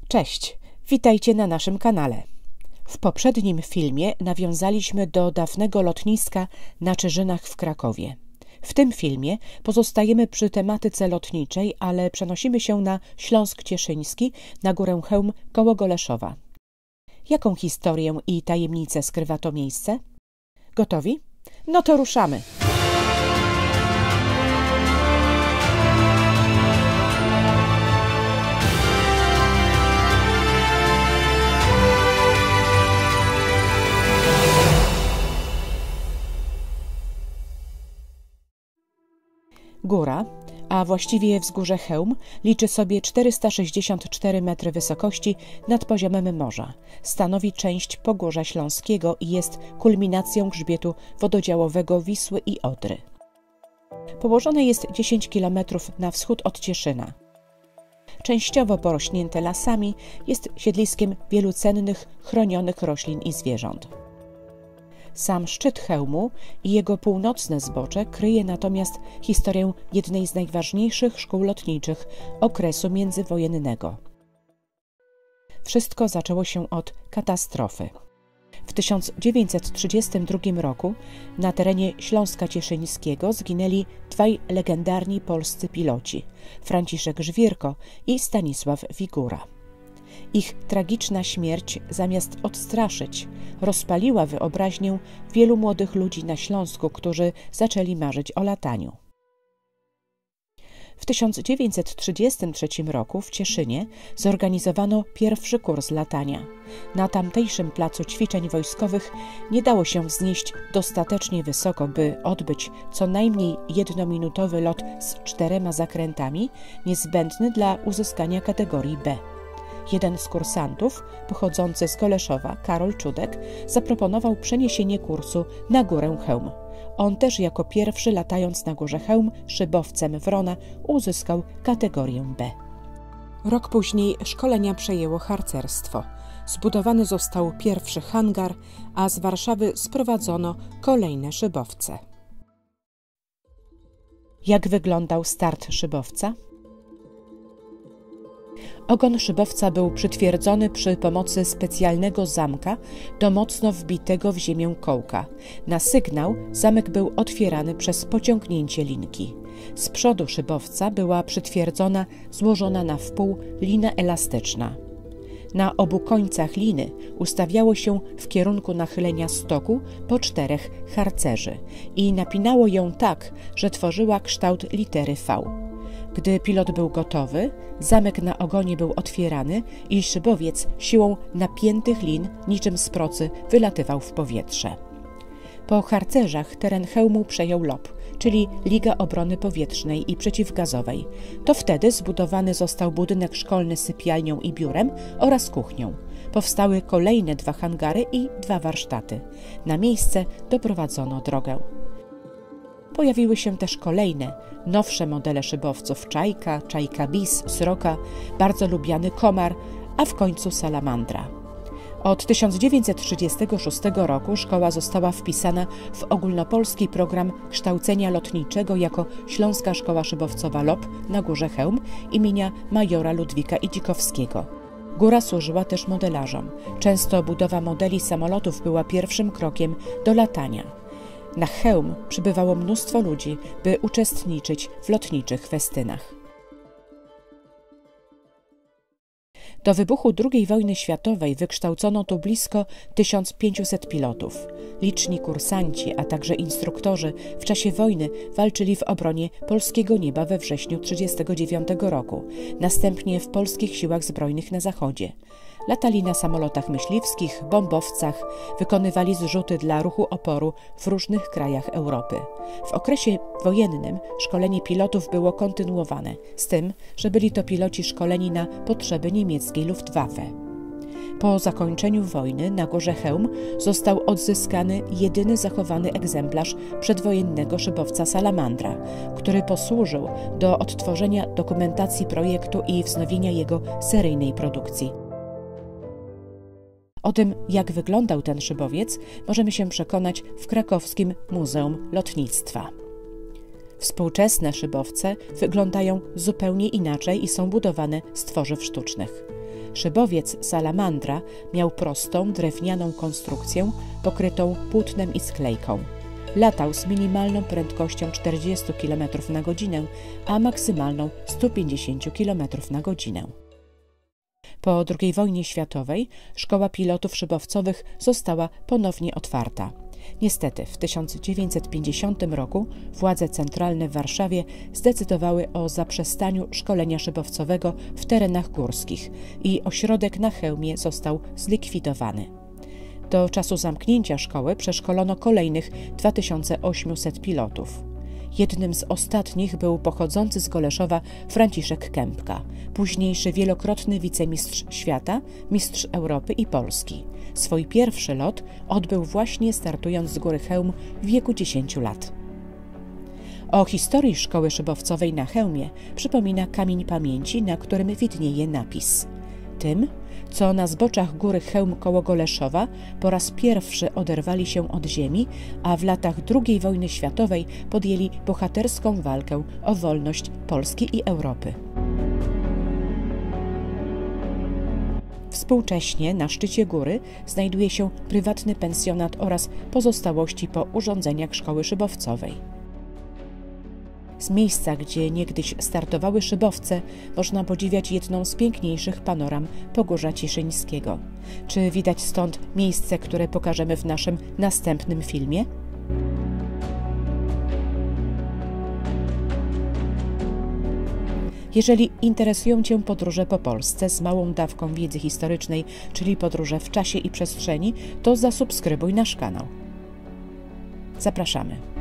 Cześć, witajcie na naszym kanale. W poprzednim filmie nawiązaliśmy do dawnego lotniska na Czyżynach w Krakowie. W tym filmie pozostajemy przy tematyce lotniczej, ale przenosimy się na Śląsk Cieszyński, na Górę Chełm koło Goleszowa. Jaką historię i tajemnicę skrywa to miejsce? Gotowi? No to ruszamy! Góra, a właściwie wzgórze Chełm, liczy sobie 464 metry wysokości nad poziomem morza. Stanowi część Pogórza Śląskiego i jest kulminacją grzbietu wododziałowego Wisły i Odry. Położone jest 10 km na wschód od Cieszyna. Częściowo porośnięte lasami, jest siedliskiem wielu cennych, chronionych roślin i zwierząt. Sam szczyt Chełmu i jego północne zbocze kryje natomiast historię jednej z najważniejszych szkół lotniczych okresu międzywojennego. Wszystko zaczęło się od katastrofy. W 1932 roku na terenie Śląska Cieszyńskiego zginęli dwaj legendarni polscy piloci – Franciszek Żwirko i Stanisław Wigura. Ich tragiczna śmierć, zamiast odstraszyć, rozpaliła wyobraźnię wielu młodych ludzi na Śląsku, którzy zaczęli marzyć o lataniu. W 1933 roku w Cieszynie zorganizowano pierwszy kurs latania. Na tamtejszym placu ćwiczeń wojskowych nie dało się wznieść dostatecznie wysoko, by odbyć co najmniej jednominutowy lot z 4 zakrętami, niezbędny dla uzyskania kategorii B. Jeden z kursantów, pochodzący z Goleszowa, Karol Czudek, zaproponował przeniesienie kursu na Górę Chełm. On też jako pierwszy, latając na Górze Chełm szybowcem Wrona, uzyskał kategorię B. Rok później szkolenia przejęło harcerstwo. Zbudowany został pierwszy hangar, a z Warszawy sprowadzono kolejne szybowce. Jak wyglądał start szybowca? Ogon szybowca był przytwierdzony przy pomocy specjalnego zamka do mocno wbitego w ziemię kołka. Na sygnał zamek był otwierany przez pociągnięcie linki. Z przodu szybowca była przytwierdzona, złożona na wpół lina elastyczna. Na obu końcach liny ustawiało się w kierunku nachylenia stoku po 4 harcerzy i napinało ją tak, że tworzyła kształt litery V. Gdy pilot był gotowy, zamek na ogonie był otwierany i szybowiec siłą napiętych lin niczym z procy wylatywał w powietrze. Po harcerzach teren Chełmu przejął LOP, czyli Liga Obrony Powietrznej i Przeciwgazowej. To wtedy zbudowany został budynek szkolny z sypialnią i biurem oraz kuchnią. Powstały kolejne 2 hangary i 2 warsztaty. Na miejsce doprowadzono drogę. Pojawiły się też kolejne, nowsze modele szybowców: Czajka, Czajka Bis, Sroka, bardzo lubiany Komar, a w końcu Salamandra. Od 1936 roku szkoła została wpisana w ogólnopolski program kształcenia lotniczego jako Śląska Szkoła Szybowcowa LOP na Górze Chełm imienia majora Ludwika Idzikowskiego. Góra służyła też modelarzom. Często budowa modeli samolotów była pierwszym krokiem do latania. Na Chełm przybywało mnóstwo ludzi, by uczestniczyć w lotniczych festynach. Do wybuchu II wojny światowej wykształcono tu blisko 1500 pilotów. Liczni kursanci, a także instruktorzy w czasie wojny walczyli w obronie polskiego nieba we wrześniu 1939 roku, następnie w polskich siłach zbrojnych na zachodzie. Latali na samolotach myśliwskich, bombowcach, wykonywali zrzuty dla ruchu oporu w różnych krajach Europy. W okresie wojennym szkolenie pilotów było kontynuowane, z tym, że byli to piloci szkoleni na potrzeby niemieckiej Luftwaffe. Po zakończeniu wojny na Górze Chełm został odzyskany jedyny zachowany egzemplarz przedwojennego szybowca Salamandra, który posłużył do odtworzenia dokumentacji projektu i wznowienia jego seryjnej produkcji. O tym, jak wyglądał ten szybowiec, możemy się przekonać w krakowskim Muzeum Lotnictwa. Współczesne szybowce wyglądają zupełnie inaczej i są budowane z tworzyw sztucznych. Szybowiec Salamandra miał prostą, drewnianą konstrukcję pokrytą płótnem i sklejką. Latał z minimalną prędkością 40 km na godzinę, a maksymalną 150 km na godzinę. Po II wojnie światowej szkoła pilotów szybowcowych została ponownie otwarta. Niestety w 1950 roku władze centralne w Warszawie zdecydowały o zaprzestaniu szkolenia szybowcowego w terenach górskich i ośrodek na Chełmie został zlikwidowany. Do czasu zamknięcia szkoły przeszkolono kolejnych 2800 pilotów. Jednym z ostatnich był pochodzący z Goleszowa Franciszek Kępka, późniejszy wielokrotny wicemistrz świata, mistrz Europy i Polski. Swój pierwszy lot odbył właśnie startując z góry Chełm w wieku 10 lat. O historii szkoły szybowcowej na Chełmie przypomina kamień pamięci, na którym widnieje napis: tym, co na zboczach góry Chełm koło Goleszowa po raz pierwszy oderwali się od ziemi, a w latach II wojny światowej podjęli bohaterską walkę o wolność Polski i Europy. Współcześnie na szczycie góry znajduje się prywatny pensjonat oraz pozostałości po urządzeniach szkoły szybowcowej. Z miejsca, gdzie niegdyś startowały szybowce, można podziwiać jedną z piękniejszych panoram Pogórza Cieszyńskiego. Czy widać stąd miejsce, które pokażemy w naszym następnym filmie? Jeżeli interesują Cię podróże po Polsce z małą dawką wiedzy historycznej, czyli podróże w czasie i przestrzeni, to zasubskrybuj nasz kanał. Zapraszamy.